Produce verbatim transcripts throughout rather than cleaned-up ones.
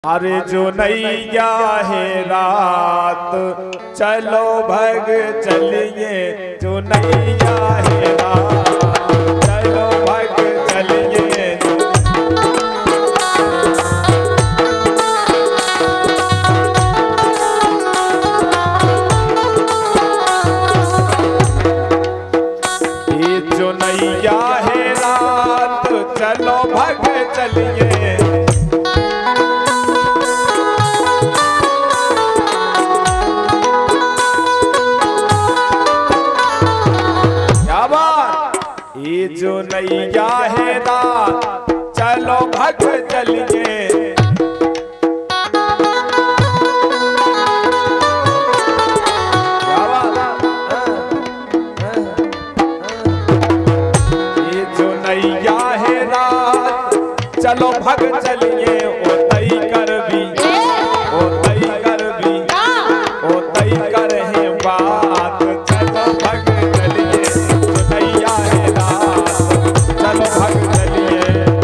अरे जो नैया है रात चलो भग चलिए, जो नैया है रात चलो भग चलिए। ये जो नैया है रात चलो भग चलिए, ये जो नैया है रात चलो भग चलिए। ये जो नैया है रात चलो भग चलिए, ओ तई कर भी ओ तई कर भी ओ तई कर है बात चलो भग चलिए, जो नैया है रात चलो भग चलिए।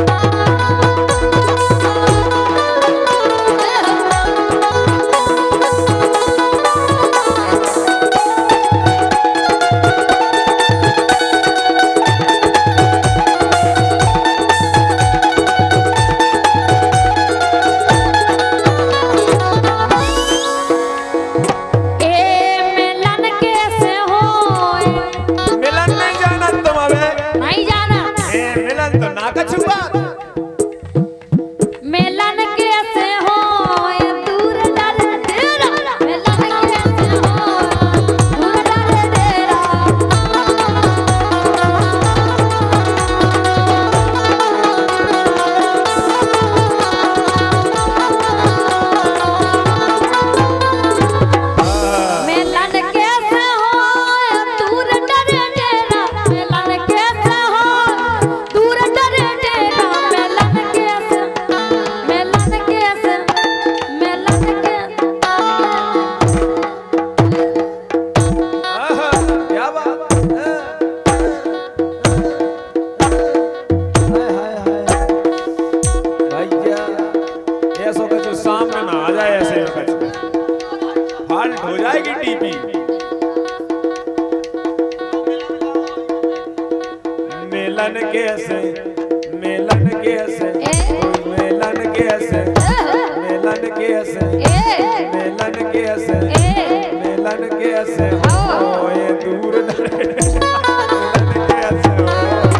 मिलन कैसे हो दूर डर तेरा, मिलन कैसे हो दूर डर तेरा। मिलन कैसे हो दूर डर तेरा, मिलन कैसे हो दूर डर तेरा। मिलन कैसे मिलन कैसे मिलन कैसे क्या बात भैया, ऐसा कुछ सामने ना आ जाए, ऐसे फाल्ट हो जाएगी टीपी। मिलन कैसे मिलन कैसे मिलन कैसे मिलन कैसे मिलन कैसे मिलन कैसे हो ये दूर मिलन कैसे हो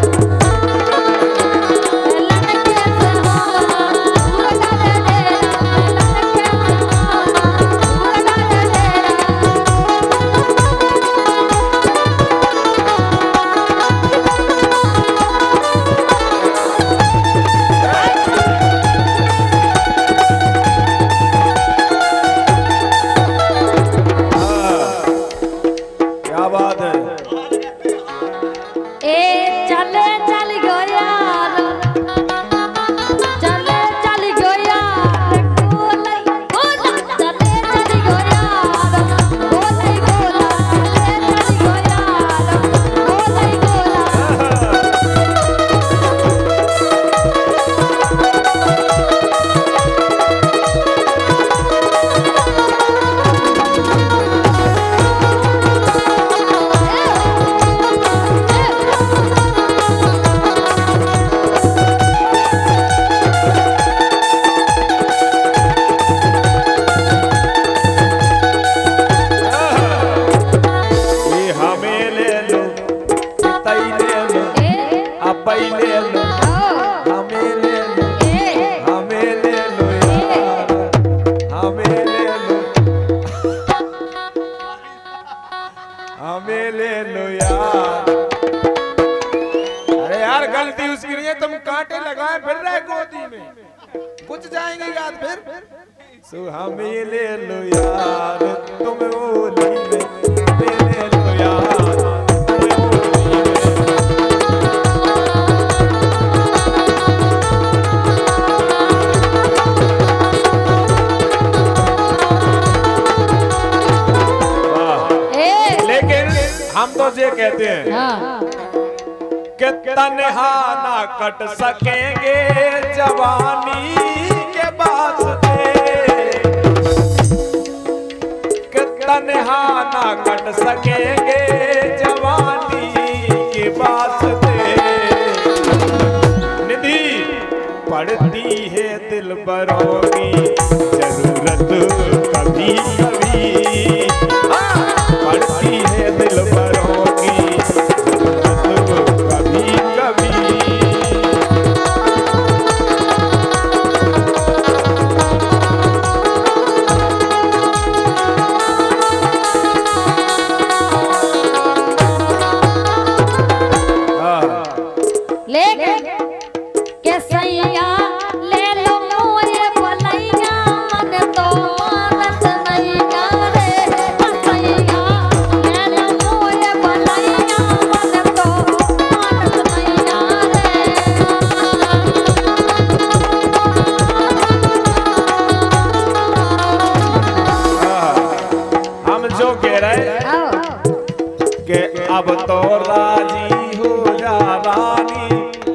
हमें ले लो यार। अरे यार गलती उसकी नहीं है, तुम कांटे लगाए फिर रहे गोदी में, कुछ जाएंगे याद फिर। सो हमें ले लो यार तुम ओली में, हमें ले लो यार हम तो ये कहते हैं हाँ। कि तन्हा ना कट सकेंगे जवानी के वास्ते। परों की जरूरत कभी कभी पड़ती है दिल परों की जरूरत कभी कभी। अब तो राजी हो जा रानी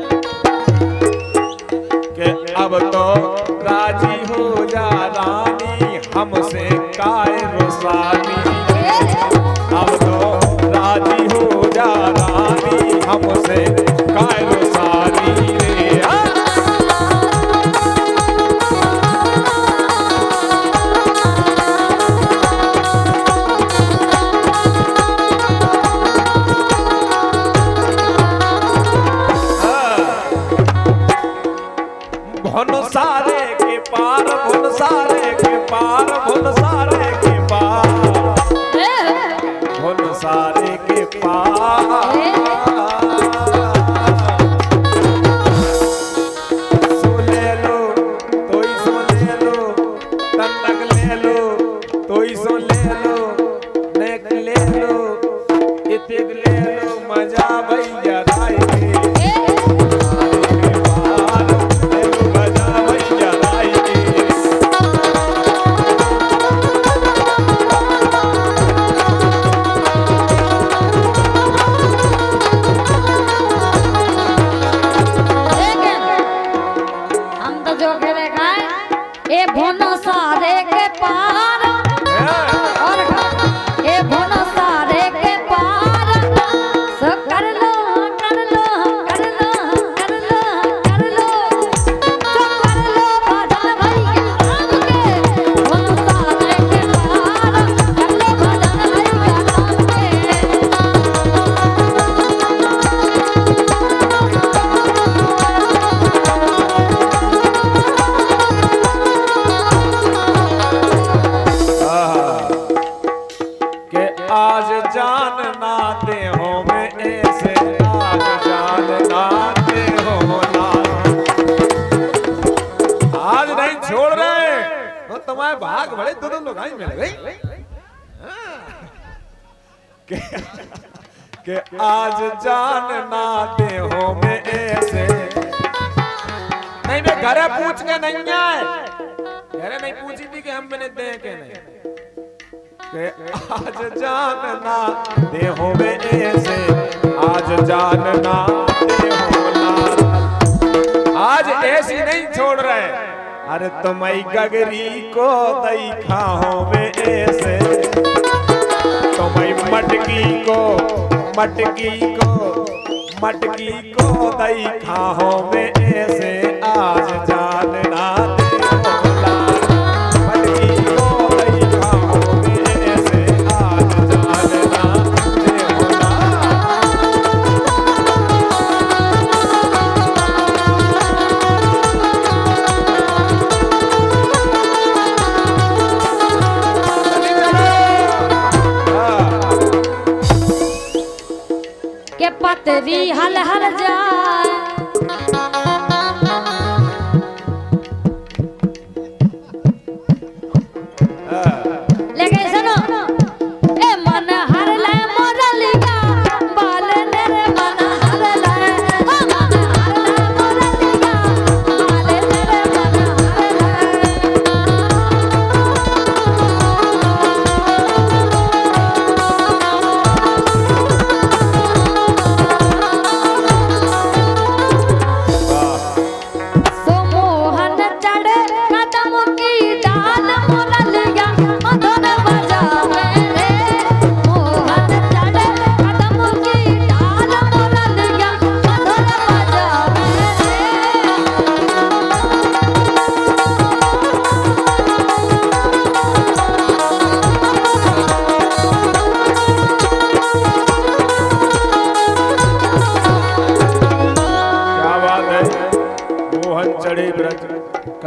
के अब तो राजी हो जा रानी हमसे काय रुसानी। अब तो राजी हो जा रानी हमसे काय रुसानी रे। भुन सारे के पार भुन सारे के पार भुन सारे के पार भुन सारे के पार सो ले लो तो ही सो ले लो तनक ले लो तो ही सो ले लो नेक ले लो इतिक ले लो मजा भैया राय आज जान ना दे हो मैं ऐसे आज जान ना दे हो ना आज नहीं छोड़ रहे तो तुम्हारे भाग बड़े दो दो लोग आई मिल गई के, के आज जान ना दे हो मैं ऐसे नहीं मैं घरे पूछ के नहीं आए घरे नहीं पूछी थी कि हम मैंने दे के नहीं के आज जानना दे हो में ऐसे आज जानना दे हो ना आज ऐसी नहीं छोड़ रहे। अरे तुम्हारी गगरी को दई खाओ में ऐसे तुम्हारी मटकी को मटकी को मटकी को दई खाओ में ऐसे आज जानना पतरी हल हल जाए लेकिन सुनो ए मन हर ले मोरलिया बाल तेरे मन हर ले मन हर ले मोरलिया बाल तेरे मन हर ले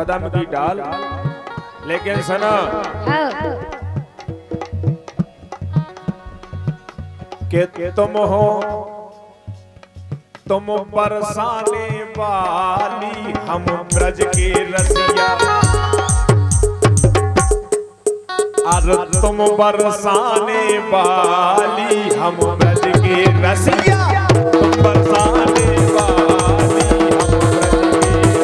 कदम की डाल। लेकिन सुनो कि तुम हो तुम बरसाने वाली हम ब्रज के रसिया, अरे तुम बरसाने वाली हम ब्रज के रसिया, तुम बरसाने वाली हम ब्रज के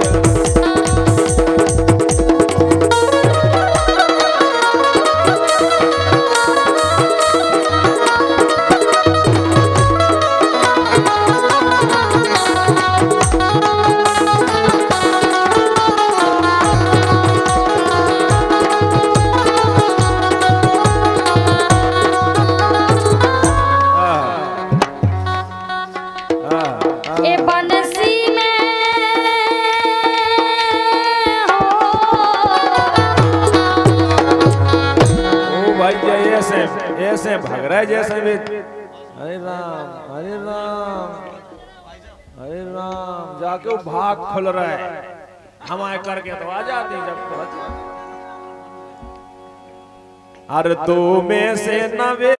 ऐसे भाग रहा है जैसे भी। हरे राम हरे राम हरे राम, जाके वो भाग खुल रहा है, हमारे करके तो आ जाती जब तो। अरे तो में से नवे